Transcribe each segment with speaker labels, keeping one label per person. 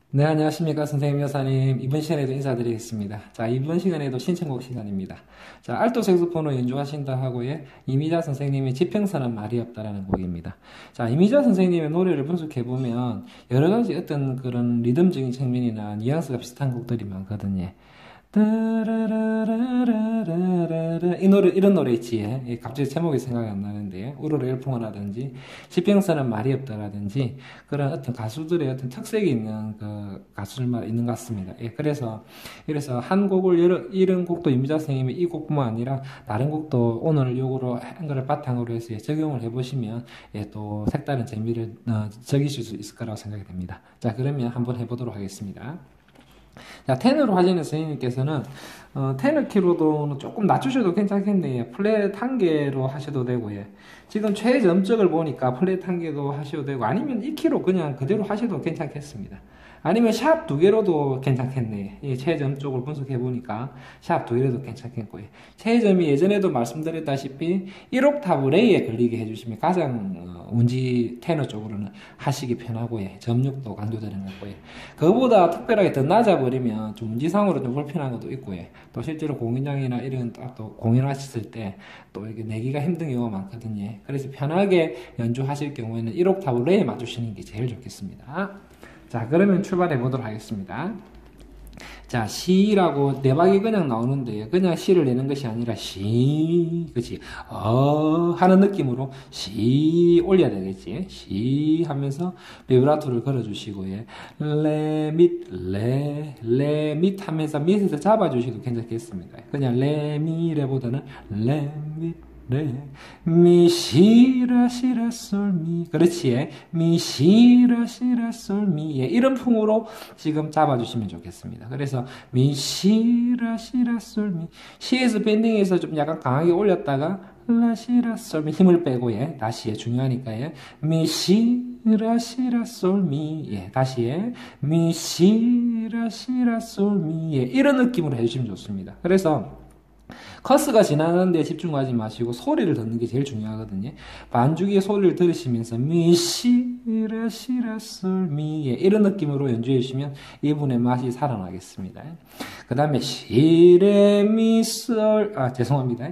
Speaker 1: 네, 안녕하십니까, 선생님, 여사님. 이번 시간에도 인사드리겠습니다. 자, 이번 시간에도 신청곡 시간입니다. 자, 알토 색소폰으로 연주하신다 하고요. 이미자 선생님의 지평선은 말이 없다라는 곡입니다. 자, 이미자 선생님의 노래를 분석해보면 여러 가지 어떤 그런 리듬적인 측면이나 뉘앙스가 비슷한 곡들이 많거든요. 이 노래, 이런 노래 있지. 예, 갑자기 제목이 생각이 안 나는데, 우르르 열풍어라든지, 지평선은 말이 없다라든지, 그런 어떤 가수들의 어떤 특색이 있는 그 가수들만 있는 것 같습니다. 예, 그래서 한 곡을, 이런 곡도 임미자 선생님의 이 곡뿐만 아니라, 다른 곡도 오늘 요거로 한 거를 바탕으로 해서 예, 적용을 해보시면, 예, 또 색다른 재미를 즐기실 수 있을 거라고 생각이 됩니다. 자, 그러면 한번 해보도록 하겠습니다. 자, 테너로 하시는 선생님께서는 테너 키로도 조금 낮추셔도 괜찮겠네요. 플랫 한 개로 하셔도 되고요. 지금 최저음적을 보니까 플랫 한 개도 하셔도 되고 아니면 2키로 그냥 그대로 하셔도 괜찮겠습니다. 아니면 샵 두 개로도 괜찮겠네. 예, 최저음 쪽을 분석해 보니까 샵 두 개로도 괜찮겠고요. 최저음이 예전에도 말씀드렸다시피 1옥타브 레이에 걸리게 해주시면 가장 운지 테너 쪽으로는 하시기 편하고요. 점육도 강조되는 거고요. 그거보다 특별하게 더 낮아버리면 좀 운지상으로 좀 불편한 것도 있고요. 또 실제로 공연장이나 이런 또 공연하셨을 때 또 이렇게 내기가 힘든 경우가 많거든요. 그래서 편하게 연주하실 경우에는 1옥타브 레이에 맞추시는 게 제일 좋겠습니다. 자, 그러면 출발해 보도록 하겠습니다. 자, 시라고 대박이 그냥 나오는데 그냥 시를 내는 것이 아니라 시, 그치? 하는 느낌으로 시 올려야 되겠지? 시 하면서 비브라토를 걸어주시고, 예. 레 밑 하면서 밑에서 잡아주셔도 괜찮겠습니다. 그냥 레미레보다는 레 미 시라 시라 솔미 그렇지 예. 미 시라 시라 솔미 예. 이런 풍으로 지금 잡아주시면 좋겠습니다. 그래서 미 시라 시라 솔미 시에서 밴딩에서 좀 약간 강하게 올렸다가 라 시라 솔미 힘을 빼고 예. 다시 예. 중요하니까 예. 미 시라 시라 솔미 예. 다시 예. 미 시라 시라 솔미 예. 이런 느낌으로 해주시면 좋습니다. 그래서 커스가 지나가는 데 집중하지 마시고 소리를 듣는 게 제일 중요하거든요. 반주기의 소리를 들으시면서 미시라 시라 솔미 이런 느낌으로 연주해 주시면 이분의 맛이 살아나겠습니다. 그 다음에 시레미솔 죄송합니다.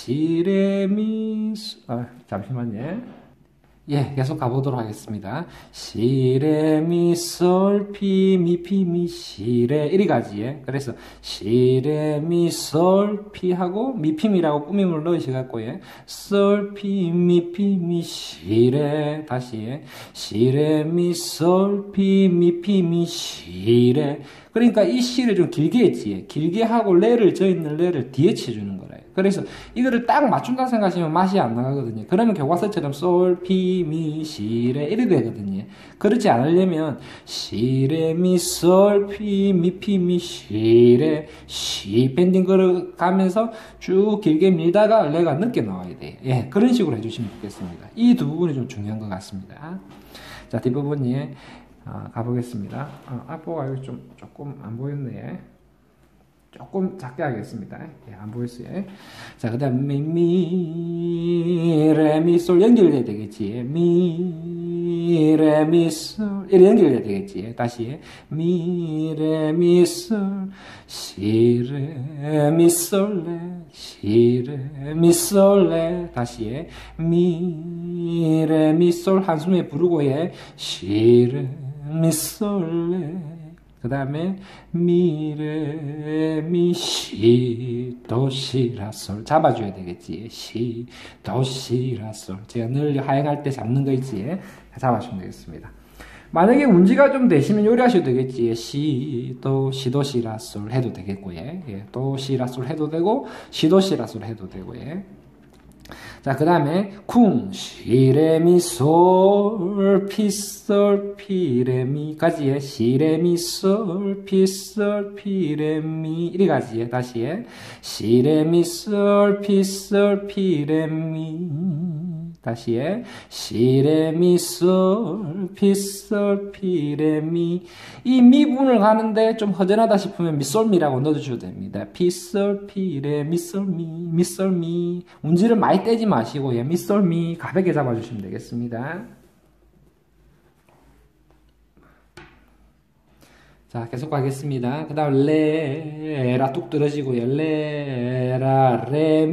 Speaker 1: 시레미솔 잠시만요. 예, 계속 가보도록 하겠습니다. 시레 미솔 피 미 피 미 시레 이리 가지예. 그래서 시레 미솔 피 하고 미피미라고 꾸밈을 넣으셔갖고 예. 솔 피 미 피 미 시레 다시 예. 시레 미솔 피 미 피 미 시레 그러니까 이 시를 좀 길게 했지. 길게 하고 레를 저 있는 레를 뒤에 쳐주는 거래요. 그래서 이거를 딱 맞춘다 생각하시면 맛이 안 나가거든요. 그러면 교과서처럼 솔, 피, 미, 시, 레 이래 되거든요. 그렇지 않으려면 시, 레, 미, 솔, 피, 미, 피, 미, 시, 레, 시 밴딩 걸어가면서 쭉 길게 밀다가 레가 늦게 나와야 돼요. 예, 그런 식으로 해주시면 좋겠습니다. 이 두 부분이 좀 중요한 것 같습니다. 자, 뒷부분이 가보겠습니다. 앞보가 여기 조금 안 보였네. 조금 작게 하겠습니다. 예, 안 보였어요. 자, 그 다음, 레, 미, 솔 연결돼야 되겠지. 레, 미, 솔. 이렇게 연결돼야 되겠지. 다시. 레, 미, 솔. 시, 레, 미, 솔, 레. 시, 레, 미, 솔, 레. 다시. 레, 미, 솔 한숨에 부르고 해. 시, 레, 미, 솔, 레. 그 다음에 미레 미시 도시라솔 잡아줘야 되겠지. 시 도시라솔 제가 늘 하행할 때 잡는 거 있지. 잡아주면 되겠습니다. 만약에 운지가 좀 되시면 요리하셔도 되겠지. 시도시라솔 해도 되겠고 예. 도시라솔 해도 되고 시도시라솔 해도 되고 예. 자, 그 다음에 쿵, 시레미, 솔, 피솔, 피레미까지 해. 시레미, 솔, 피솔, 피레미 이리까지 해. 다시 해. 시레미, 솔, 피솔, 피레미 다시 해. 시레미, 솔, 피솔, 피레미 이 미분을 가는데 좀 허전하다 싶으면 미솔미라고 넣어주셔도 됩니다. 피솔, 피레, 미솔미, 미솔미 운지를 많이 떼지 마시고 예, 미솔미 가볍게 잡아주시면 되겠습니다. 자, 계속 가겠습니다. 그 다음, 레라 뚝 떨어지고요. 레라,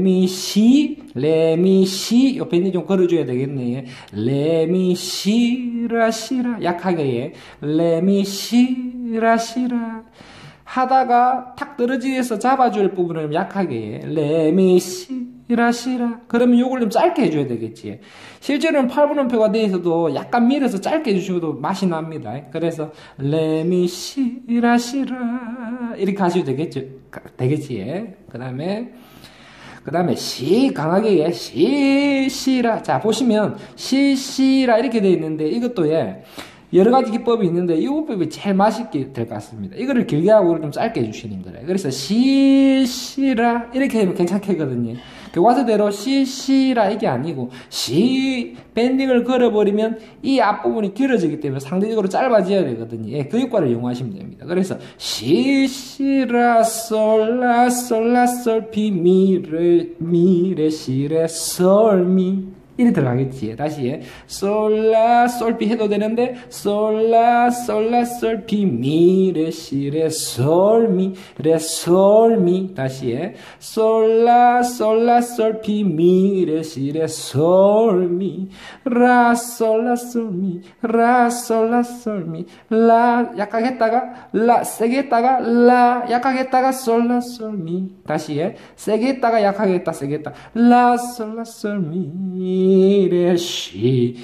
Speaker 1: 레미, 시. 옆에 있는 좀 걸어줘야 되겠네. 레미, 시라, 시라. 약하게, 예. 레미, 시라, 시라. 하다가 탁 떨어지기 위해서 잡아줄 부분을 약하게, 예. 레미, 시라, 시라. 그러면 요걸 좀 짧게 해줘야 되겠지. 실제로는 8분음표가 돼 있어도 약간 밀어서 짧게 해주셔도 맛이 납니다. 그래서 레미 시라 시라 이렇게 하셔도 되겠지. 그 다음에 시 강하게 예. 시라. 자 보시면 시라 이렇게 돼 있는데 이것도 예. 여러 가지 기법이 있는데 이 기법이 제일 맛있게 될 것 같습니다. 이거를 길게 하고 좀 짧게 해주시는 거예요. 그래서 시라 이렇게 하면 괜찮겠거든요. 교과서대로 시라 이게 아니고 밴딩을 걸어버리면 이 앞부분이 길어지기 때문에 상대적으로 짧아져야 되거든요. 예, 그 효과를 이용하시면 됩니다. 그래서 시라 솔라 솔 미레 시레 솔미 이리 들어가겠지. 다시 솔라 솔비 해도 되는데 솔라 솔피 미레 시레 솔미 레 솔미 다시 솔라 솔피 미레 시레 솔미 라 솔라 솔미 라 솔라 솔미 라 약하게 했다가 라 세게 했다가 라 약하게 했다가 솔라 솔미 다시 세게 했다가 약하게 했다 세게 했다 라 솔라 솔미 레시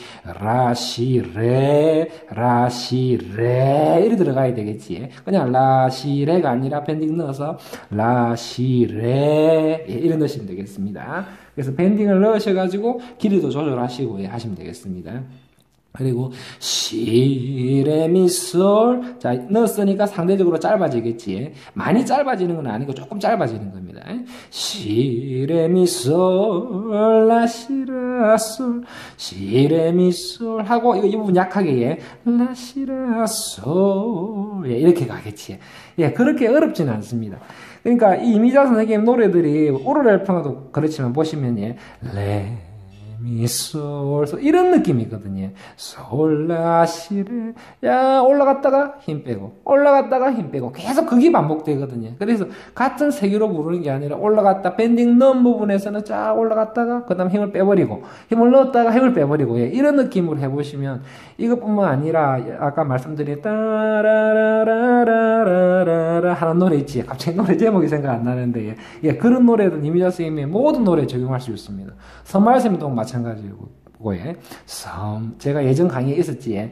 Speaker 1: 라시레 이리 들어가야 되겠지. 그냥 라시레가 아니라 밴딩 넣어서 라시레 이리 넣으시면 되겠습니다. 그래서 밴딩을 넣으셔가지고 길이도 조절하시고 하시면 되겠습니다. 그리고 시레미솔 자 넣었으니까 상대적으로 짧아지겠지. 많이 짧아지는 건 아니고 조금 짧아지는 겁니다. 시레미솔 라시라솔 시레미솔 하고 이 부분 약하게 라시라솔 이렇게 가겠지. 그렇게 어렵지는 않습니다. 그러니까 이 이미자 선생님 노래들이 오르랄평도 그렇지만 보시면 미솔 이런 느낌이거든요. 솔라시레 야 올라갔다가 힘 빼고 올라갔다가 힘 빼고 계속 그게 반복되거든요. 그래서 같은 세기로 부르는 게 아니라 올라갔다 밴딩 넣은 부분에서는 쫙 올라갔다가 그 다음 힘을 빼버리고 힘을 넣었다가 힘을 빼버리고 이런 느낌으로 해보시면 이것뿐만 아니라 아까 말씀드린 따라라라라라라 하는 노래 있지. 갑자기 노래 제목이 생각 안 나는데 그런 노래도 이미자 선생님의 모든 노래에 적용할 수 있습니다. 선말쌤도 마찬가지고 제가 예전 강의에 있었지.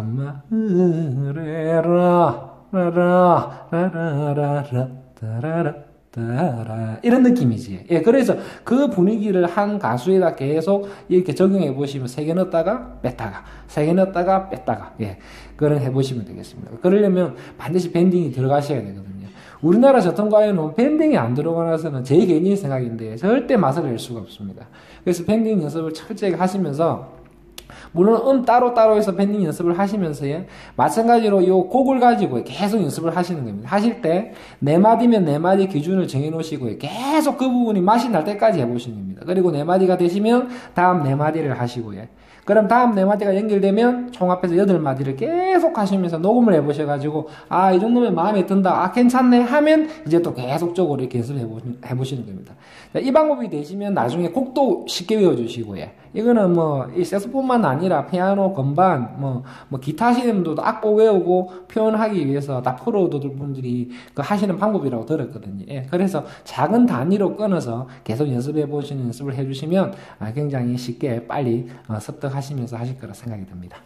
Speaker 1: 이런 느낌이지. 그래서 그 분위기를 한 가수에다 계속 이렇게 적용해 보시면 세 개 넣었다가 뺐다가 세 개 넣었다가 뺐다가 그런 해보시면 되겠습니다. 그러려면 반드시 밴딩이 들어가셔야 되거든요. 우리나라 전통가요는 밴딩이 안 들어가서는 제 개인의 생각인데 절대 맛을 낼 수가 없습니다. 그래서 밴딩 연습을 철저하게 하시면서 물론 따로 해서 밴딩 연습을 하시면서 마찬가지로 이 곡을 가지고 계속 연습을 하시는 겁니다. 하실 때 네 마디면 네 마디 기준을 정해 놓으시고 계속 그 부분이 맛이 날 때까지 해보시는 겁니다. 그리고 네 마디가 되시면 다음 네 마디를 하시고요. 그럼 다음 네 마디가 연결되면 총 합해서 8마디를 계속 하시면서 녹음을 해보셔가지고 이 정도면 마음에 든다 괜찮네 하면 이제 또 계속적으로 이렇게 연습을 해보시는 겁니다. 이 방법이 되시면 나중에 곡도 쉽게 외워주시고요. 이거는 이 색소폰만 아니라 피아노, 건반, 기타 하시는 분들도 악보 외우고 표현하기 위해서 다 프로들 분들이 하시는 방법이라고 들었거든요. 그래서 작은 단위로 끊어서 계속 연습을 해주시면 굉장히 쉽게 빨리 습득하시면서 하실 거라 생각이 듭니다.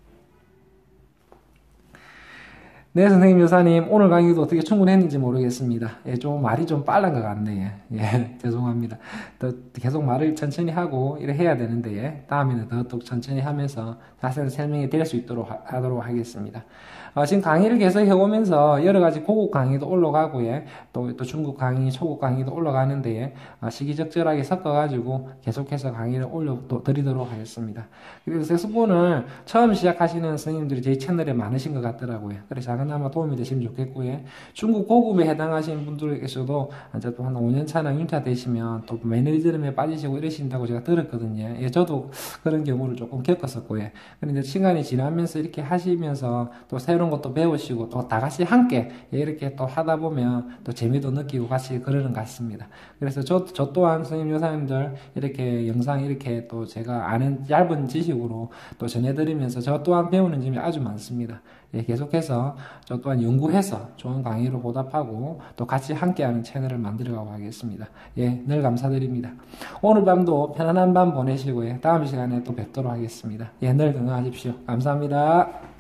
Speaker 1: 네, 선생님, 여사님, 오늘 강의도 어떻게 충분했는지 모르겠습니다. 좀 말이 좀 빨란 것 같네요. 죄송합니다. 계속 말을 천천히 하고, 이래 해야 되는데, 다음에는 더 천천히 하면서 자세한 설명이 될 수 있도록 하도록 하겠습니다. 지금 강의를 계속 해오면서 여러 가지 고급 강의도 올라가고, 또 중급 강의, 초급 강의도 올라가는데, 시기적절하게 섞어가지고 계속해서 강의를 올려드리도록 하겠습니다. 그리고 색소폰을 처음 시작하시는 선생님들이 제 채널에 많으신 것 같더라고요. 그래서 그나마 도움이 되시면 좋겠고요. 중국 고급에 해당하시는 분들께서도 이제 또 한 5년 차나 6년 되시면 또 매니저름에 빠지시고 이러신다고 제가 들었거든요. 예, 저도 그런 경우를 조금 겪었었고요. 그런데 시간이 지나면서 이렇게 하시면서 또 새로운 것도 배우시고 또 다 같이 함께 이렇게 또 하다 보면 또 재미도 느끼고 같이 그러는 것 같습니다. 그래서 저 또한 선생님 여사님들 이렇게 영상 이렇게 또 제가 아는 얇은 지식으로 또 전해드리면서 저 또한 배우는 점이 아주 많습니다. 예, 계속해서 저 또한 연구해서 좋은 강의로 보답하고 또 같이 함께하는 채널을 만들어가고 하겠습니다. 예, 늘 감사드립니다. 오늘 밤도 편안한 밤 보내시고요. 다음 시간에 또 뵙도록 하겠습니다. 예, 늘 건강하십시오. 감사합니다.